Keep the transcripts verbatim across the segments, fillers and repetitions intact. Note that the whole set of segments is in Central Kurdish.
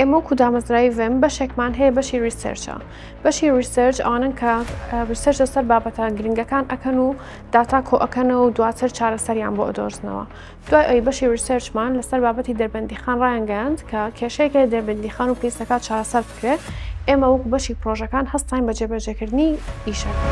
ئێمە وەکو دامەزرایی ڤێم بەشێکمان هەیە بەشی ریسێرچە. بەشی ریسێرچ ئەوانن کە ریسێرچ لەسەر بابەتە گرنگەکان ئەکەن و داتا کۆ ئەکەنەوە و دواتر چارەسەریان بۆ ئەدۆزنەوە. دوای ئەوی بەشی ریسێرچمان لەسەر بابەتی دەربەندیخان ڕایانگەیاند کە کێشەیەکە دەربەندیخان و پیسەکە چارەسەر بکرێت. ئێمە وەکو بەشی پرۆژەکان هەستین بە جێبەجێکردنی ئیشەکە.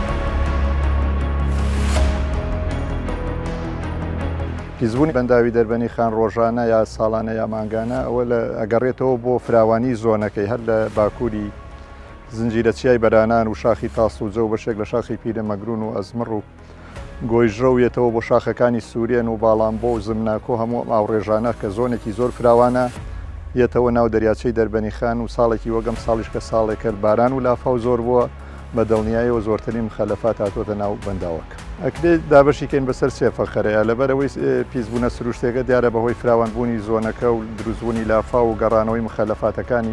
پیسبوونی بەنداوی دەربەندیخان ڕۆژانە یا ساڵانە یا مانگانە ئەوە لە ئەگەڕێتەوە بۆ فراوانی زۆنەکەی هەر لە باکووری زنجیرە چیای بەرانان و شاخی تاس و جە و بەشێک لە شاخی پیرە مەگرون و ئەزمڕ و گۆیژڕەویێتەوە بۆ شاخەکانی سوورێن و باڵامبۆ و زمناکۆ هەموو ئاوڕێژانە کە زۆنێکی زۆر فراوانە یێتەوە ناو دەریاچەی دەربەندیخان و ساڵێکی وەگەم ساڵیش کە ساڵێکە باران و لافاو زۆر بووە بە دڵنیایەوە زۆرترین مخەلەفات هاتوۆتە ناو بەنداوەکە. ئەکرێت دابەشیکەین بەسەر سێ فەخەرەیە لەبەرەوەی پیسبوونە سروشتێکە دیارە بەهۆی فراوانبوونی زۆنەکە و دروستبوونی لافا و گەڕانەوەی مخەلەفاتەکانی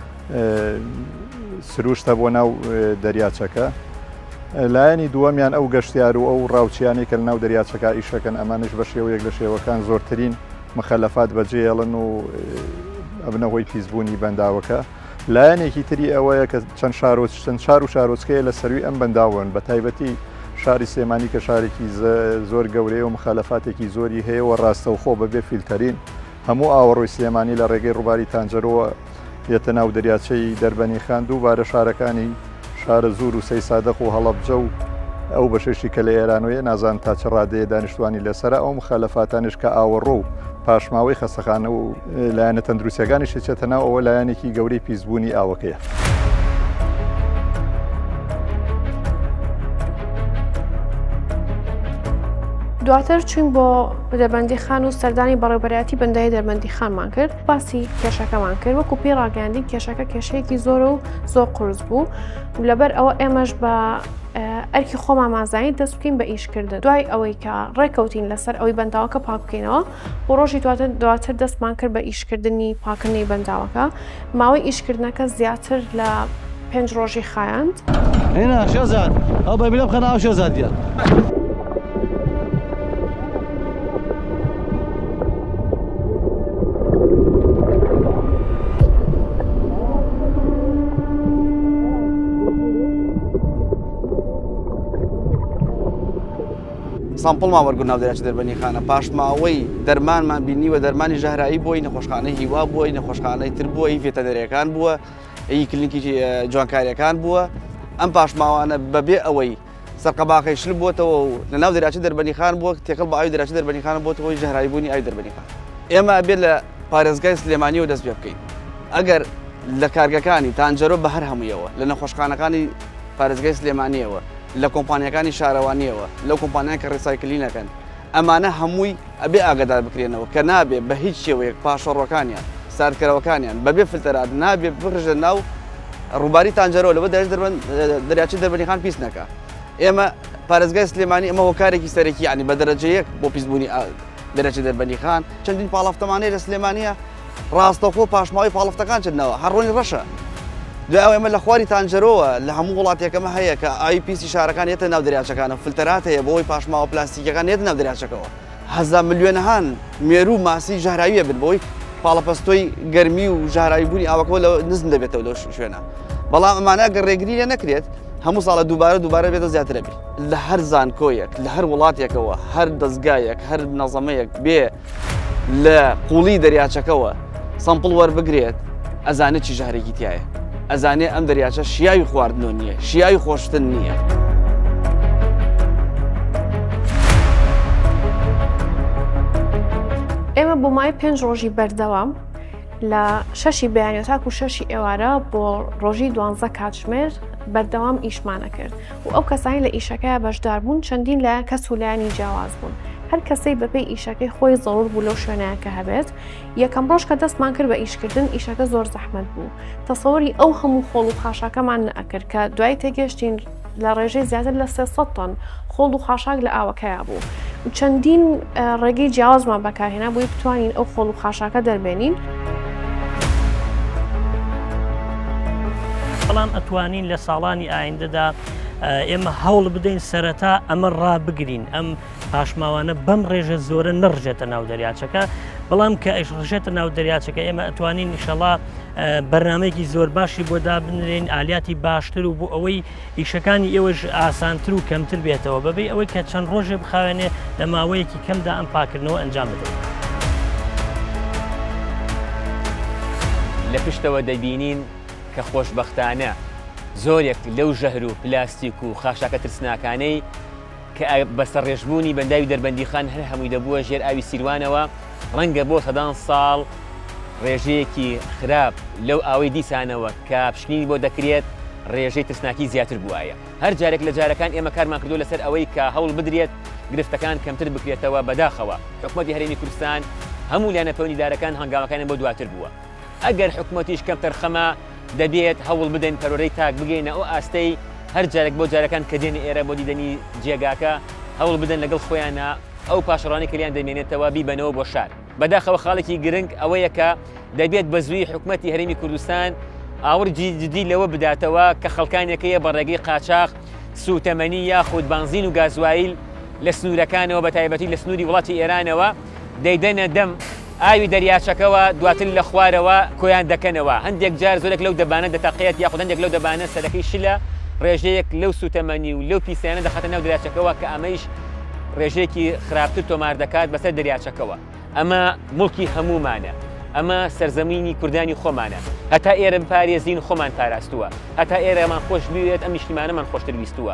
سروشتە بۆ ناو دەریاچەکە. لایەنی دووەمیان ئەو گەشتیار و ئەو ڕاوچیانی کە لە ناو دەریاچەکە ئیشەکەن ئەمانش بە شێوەیەک لە شێوەکان زۆرترین مخەلەفات بەجێهێڵن و ئەبنەوەی پیسبوونی بەنداوەکە. لایەنێکی تری ئەوەیە کە چەند چەند شار و شارۆچکەیە لە سەروی ئەم بەنداوەن بە تایبەتی شاری سێمانی کە شارێکی زۆر گەورەیە و مخالەفاتێکی زۆری هەیەەوە ڕاستەوخۆ بەبێ فیلتەرین هەموو ئاوەڕۆی سێمانی لە ڕێگەی ڕووباری تانجەرەوە یێتە ناو دەریاچەی دەربەندیخان دووبارە شارەکانی شارە زوور و سەی سادەق و هەڵەبجە و ئەو بەشێشی کە لە ئێرانوەیە نازان تا چ ڕادەیە دانیشتوانی لەسەر ئەو مخالەفاتانش کە ئاوەڕۆ و پاشماوەی خەستەخانە و لایەنە تەندروستیەکانی شێچێتە ناو ئەوە لایەنێکی گەورەی پیسبوونی ئاوەکەیە. دواتر چوین بۆ دەربەندیخان و سەردانی بەڕێوەبەرایەتی بەندای دەربەندیخانمان کرد باسی کێشەکەمان کرد وەکو پێی ڕاگەاندین کێشەکە کێشەیەکی زۆر و زۆر قورس بوو لەبەر ئەوە ئێمەش بە ئەرکی خۆمان مازانی دەست بکەین بە ئیشکردن دوای ئەوەی کە ڕێکەوتین لەسەر ئەوەی بەنداوەکە پاک بکەینەوە بۆ ڕۆژی دواتر دواتر دەستمان کرد بە ئیشکردنی پاکردنی بەنداوەکە ماوەی ئیشکردنەکە زیاتر لە پێنج ڕۆژی خایاند. هێنا شێزاد ئەو بەبیلە بخەنە ئەو شێزادیە. سامپڵمان وەرگرت ناو دەریاچە دەربەندیخانە پاشماوەی دەرمانمان بینیوە دەرمانی ژەهرایی بۆی نەخۆشخانەی هیوا بووە نەخۆشخانەی تر بووە ڤێتەنەریەکان بووە ئەی کلینیکی جوانکاریەکان بووە ئەم پاشماوانە بەبێ ئەوەی سەرقەباقەی شل بووەتەوە و لە ناو دەریاچە دەربەندیخان بووە تێکەڵ بە ئاوی دەریاچە دەربەندیخان بۆتەوەی ژەهرایی بوونی ئاوی دەربەندیخان. ئێمە ئەبێت لە پارێزگای سلێمانیەوە دەست پێ بکەین ئەگەر لە کارگەکانی تانجەرۆ بە هەر هەموویەوە لە نەخۆشخانەکانی پارێزگای سلێمانیەوە لە کۆمپانیەکانی شارەوانیەوە لەو کۆمپانیان کە ڕێسایکلینەکەن ئەمانە هەمووی ئەبێ ئاگادار بکرێنەوە کە نابێ بە هیچ شێوەیەک پاشەڕۆکانیان ساردکەرەوەکانیان بەبێ فلتەرات نابێ بڕژە ناو ڕووباری تانجەرەوە لەوە دەریاچە دەربەندیخان پیس نەکە. ئێمە پارێزگای سلێمانی ئەمە هۆکارێکی سەرەکی یعنی بە دەرەجەیەک بۆ پیسبوونی دەریاچە دەربەندیخان چەندین پاڵەفتەمانەیە لە سلێمانیە ڕاستەوخۆ پاشماوەی پاڵەفتەکان چندنەوە هەڕۆنی ڕەشە. دوای ئەوە ئێمە لە خواری تانجەرەوە لە هەموو وڵاتێکەمە هەیە کە ئای پیسی شارەکان یێتە ناو دەریاچەکانە فلتەرات هەیە بۆی پاشماوە پلاستیکەکان یێتە ناو دەریاچەکەەوە هەزار ملیۆنەهان مێرو ماسی ژەهراویە بن بۆی پاڵەپەستۆی گەرمی و ژەهراویبوونی ئاوەکەەوە لە نزم دەبێتەوە لەو شوێنە. بەڵام ئەمانە گەر ڕێگری لێ نەکرێت هەموو ساڵە دووبارە دووبارە بێتە زیاترە بێت لە هەر زانکۆیەک لە هەر وڵاتێکەوە هەر دەستگایەک هەر نەظەمەیەک بێ لە قوڵی دەریاچەکەەوە سامپڵ وەربگرێت ئەزانێت چی ژەهرێکی تایە ئەزانێ ئەم دەریاچە شیاوی خواردنەوە نییە شیاوی خۆشتن نییە. ئێمە بۆ مای پێنج ڕۆژی بەردەوام لە شەشی بەیانیە تاکو و شەشی ئێوارە بۆ ڕۆژی دوانزە کاتژمێر بەردەوام ئیشمانە کرد و ئەو کەسانی لە ئیشەکەیە بەشدار بوون چەندین لە کەس و لایانی جیاواز بوون هەر کەسەی بەپێی ئیشەکەی خۆی زەڕور بوو لەو شوێنەیە کە هەبێت یەکەم ڕۆژ کە دەستمان کرد بە ئیشکردن ئیشەکە زۆر زەحمەت بوو تەسەوەری ئەو هەموو خۆڵ و خاشاکەمان نەئەکرد کە دوای تێگەشتین لە ڕێژەی زیاتر لە سێسەد تۆن خۆڵ و خاشاک لە ئاوەکەیە بوو و چەندین ڕێگەی جیاوازمان بەکارهێنا بۆی بتوانین ئەو خۆڵ و خاشاکە دەربێنین. بەڵام ئەتوانین لە ساڵانی ئایندەدا ئێمە هەوڵ بدەین سەرەتا ئەمە ڕابگرین ئەم پاشماوانە بەم ڕێژە زۆرە نەڕژێتە ناو دەریاچەکە بەڵام کە ئەیش ڕژێتە ناو دەریاچەکە ئێمە ئەتوانین ئینشەڵا بەرنامەیەکی زۆر باشی بۆ دابنرێن ئالیاتی باشتر و بۆ ئەوەی ئیشەکانی ئێوەش ئاسانتر و کەمتر بێتەوە بەبێ ئەوەی کە چەند ڕۆژێ بخاوێنێ لە ماوەیەکی کەمدا ئەم پاکردنەوە ئەنجام بدەین. لە پشتەوە دەبینین کە خۆشبەختانە زۆرێک لەو ژەهر و پلاستیک و خاشاکە ترسناکانەی کە بەسەر ڕێژبوونی بەنداوی دەربەندیخان هەر هەمووی دەبووە ژێر ئاوی سیروانەوە ڕەنگە بۆ سەدان ساڵ ڕێژەیەکی خراپ لەو ئاوەی دیسانەوە کە پشکنینی بۆ دەکرێت ڕێژەی ترسناکی زیاتر بووایە. هەر جارێک لە جارەکان ئێمە کارمان کردو لەسەر ئەوەی کە هەوڵ بدرێت گرفتەکان کەمتر بکرێتەوە بەداخەوە. حکومەتی هەرێمی کوردستان هەموو لایەنە پەیوەندیدارەکان هەنگاوەکانی بۆ دواتر بووە. ئەگەر حکومەتیش کەم تەرخەمە دەبێت هەوڵ بدەین پەرۆرەی تاک بگەینە ئەو ئاستەی هەر جارێک بۆ جارەکان کە دێنە ئێرە بۆ دیدەنی جێگاکە هەوڵ بدەن لەگەڵ خۆیانە ئەو پاشەڕانی کلیان دەمێنێتەوە بیبەنەوە بۆ شار. بەداخەوە خاڵێکی گرنگ ئەوەیە کە دەبێت بە زووی حکومەتی هەرێمی کوردستان ئاوڕی جدی لەوە بداتەوە کە خەڵکانێکەیە بە ڕێگەی قاچاق سوتەمەنی یاخود بانزین و گازوایل لە سنوورەکانەوە بە تایبەتی لە سنووری وڵاتی ئێرانەوە دەیدەنە دەم ئاوی دەریاچەکەەوە دواتر لە خوارەوە کۆیان دەکەنەوە. هەندێک جار زۆرێک لەو دەبانە دەتەقێت یاخود هەندێک لەو دەبانە سەرەکەی شلە ڕێژەیەک لەو سوتەمەنی و لەو پیسیانە دەخاتە ناو دەریاچەکەەوە کە ئەمەیش ڕێژەیەکی خراپتر تۆمار دەکات بەسەر دەریاچەکەەوە. ئەمە مڵکی هەمومانە، ئەمە سەرزەمینی کوردانی خۆمانە. هەتا ئێرە پارێزین خۆمان پاراستووە، هەتا ئێرەمان خۆش بوێت ئەم نیشتیمانەمان خۆشتر بیستووە.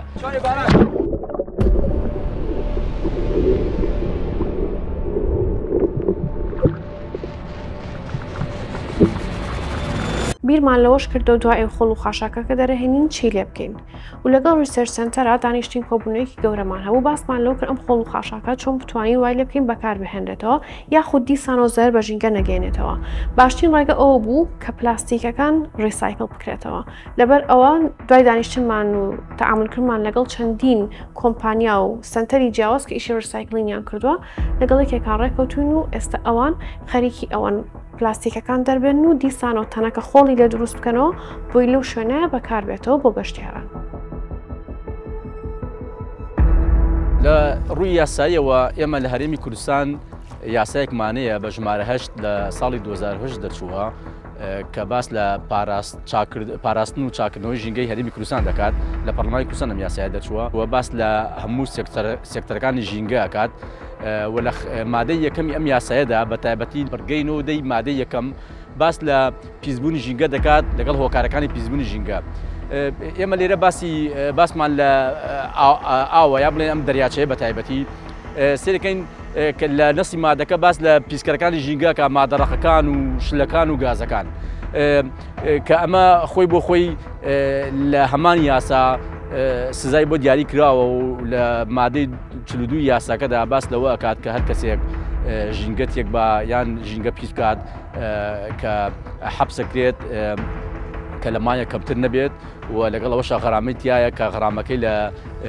بیرمان لەوەش کردو دوای خۆڵ و خاشاکە کە دەرەهێنین چی لێ بکەین و لەگەڵ ریسەرچ سنتەرە دانیشتین کۆبوونەوەیەکی گەورەمان هەبوو باسمان لەو کرد ئەم خۆڵ و خاشاکە چۆن بتوانین وای لێ بکەین بەکار بهێنرێتەوە یاخود دیسان و زەر بە ژینگە نەگەێنێتەوە. باشترین ڕێگە ئەوە بوو کە پلاستیکەکان ڕیسایکل بکرێتەوە. لەبەر ئەوە دوای دانیشتنمان و تەعاملکردمان لەگەڵ چەندین کۆمپانیا و سنتەری جیاواز کە ئیشی ڕیسایکلینیان کردووە لەگەڵ یەکێکان ڕێکەوتوین و ئێستا ئەوان خەریکی ئەوەن پلاستیکەکان دەربێن و دیسان و تەنەکە خۆڵی لە دروست بکەنەوە بۆی لەو شوێنەیە بەکار بێتەوە بۆ گەشتیاران. لە ڕووی یاساییەوە ئێمە لە هەرێمی کوردستان یاسایەکمانەیە بە ژمارە هەشت لە ساڵی دوو هەزار و هەشت دەچووە کە باس لە پاراستن و چاکردنەوەی ژینگەی هەرێمی کوردستان دەکات. لە پەرلەمانی کوردستان ئەم یاسایە دەچووە و باس لە هەموو سێکتەرەکانی ژینگە ئەکات و لە مادەی یەکەمی ئەم یاسایەدا بە تایبەتی بەرگەینەوە دەی مادەی یەکەم باس لە پیسبوونی ژینگە دەکات لەگەڵ هۆکارەکانی پیسبوونی ژینگە. ئێمە لێرە باسی باسمان لە ئاوە یا بڵێن ئەم دەریاچەیە بە تایبەتی سێرەکەین لە نەسی مادەکە باس لە پیسکەرەکانی ژینگە کە مادەڕەقەکان و شلەکان و گازەکان کە ئەمە خۆی بۆ خۆی لە هەمان یاسا سزای بۆ دیاری کراوە و لە مادەی چل و دوو یاساکەدا باس لەوە ئەکات کە هەر کەسێک ژینگەتێک بە یان ژینگە پیس بکات کە حەبسەکرێت کە لە مایە کەمتر نەبێت و لەگەڵ ئەوەش غەرامەی تایە کە غەرامەکەی لە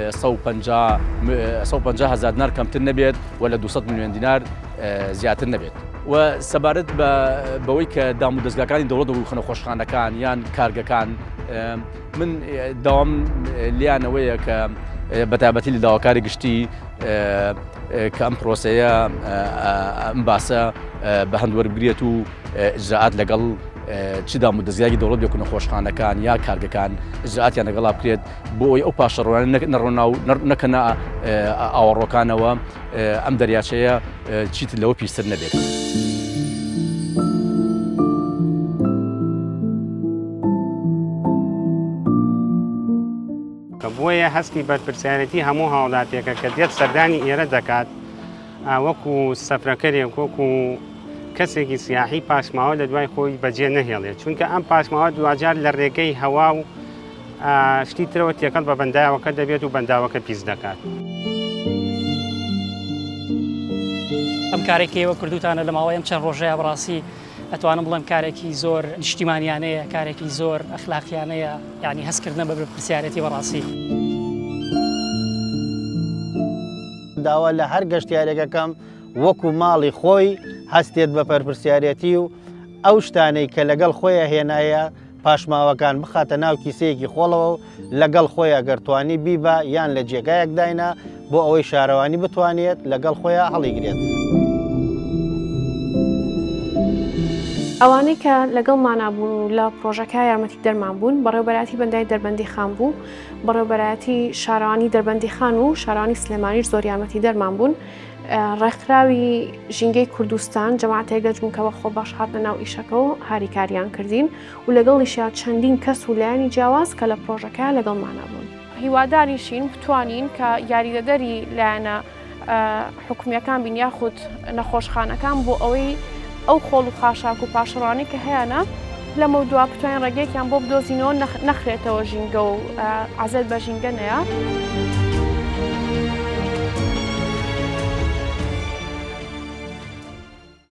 سەد و پەنجا هەزار دینار کەمتر نەبێت و لە دووسەد میلیۆن دینار زیاتر نەبێت. و سەبارەت بەوەی کە دام و دەستگاکانی دەوڵەت و خەنەخۆشخانەکان یان کارگەکان من داوام لیانەوەیە کە بەتابەتی لە داواکاری گشتی کە ئەم پرۆسەیە ئەم باسە بە هەندوەربگرێت و ئجراعات لەگەڵ چ دام و دەستگاکی دەوڵەت بێ نەخۆشخانەکان یا کارگەکان ئجراعاتیان لەگەڵا بکرێت بۆ ئەوی ئەو پاشەڕۆیانە نەڕۆنا و نەکەنە ئاوەڕۆکانەوە ئەم دەریاچەیە چیت لەوە پیستر نەبێت. بۆیە هەستی بەرپرسیارەتی هەموو هاوڵاتێکە کە دێت سەردانی ئێرە دەکات وەکو سەفرەکەرێک وەکو کەسێکی سیاحی پاشماوە لە دوای خۆی بەجێ نەهێڵێت چونکە ئەم پاشماوە دوجار لە ڕێگەی هەوا و شتی ترەوە تێکەڵ بە بەنداوەکە دەبێت و بەنداوەکە پیس دەکات. ئەم کارێکیەوە کردوتانە لە ماوەی ئەم چەند ڕۆژەیە بەڕاستی ئەتوانم بڵێم کارێکی زۆر نیشتیمانیانەیە کارێکی زۆر ئەخلاقیانەیە یعنی هەستکردنە بە پرسیارەتی بەڕاستی. داوا لە هەر گەشتیارێکەکەم وەکو ماڵی خۆی هەستێت بە پەرپرسیارەتی و ئەو شتانەی کە لەگەڵ خۆیە هێنایە پاشماوەکان بخاتە ناو کیسەیەکی خۆڵەوە و لەگەڵ خۆی ئەگەر توانی بیبە یان لە جێگایەک داینا بۆ ئەوەی شارەوانی بتوانێت لەگەڵ خۆیان هەڵیگرێت. ئەوانەی کە لەگەڵمانابوون و لە پرۆژەکە یارمەتی دەرمان بوون بەڕێوەبەراتی بەندای دەربەندی خان بوو، بەڕێوەبەراتی شارەوانی دەربەندی خان و شارەوانی سلێمانیش زۆر یارمەتی دەرمان بوون. ڕێکخراوی ژینگەی کوردستان جەماعەتێک گەنجبوونکەوە خۆ باش هات لە ناو ئیشەکە و هاریکاریان کردین و لەگەڵیشیان چەندین کەس و لایەنی جیاواز کە لە پرۆژەکە لەگەڵمانابوون. هیواداریشین بتوانین کە یاریدەدەری لایەنە حکومیەکان بین یاخود نەخۆشخانەکان بۆ ئەوەی ئەو خۆڵ و خاشاک و پاشەڕوانی کە هەیەە لەمە دوا بتوانین ڕێگەیەکیان بۆ بدۆزینەوە نەخرێتەوە ژینگە و عەزەت بە ژینگە نەیە.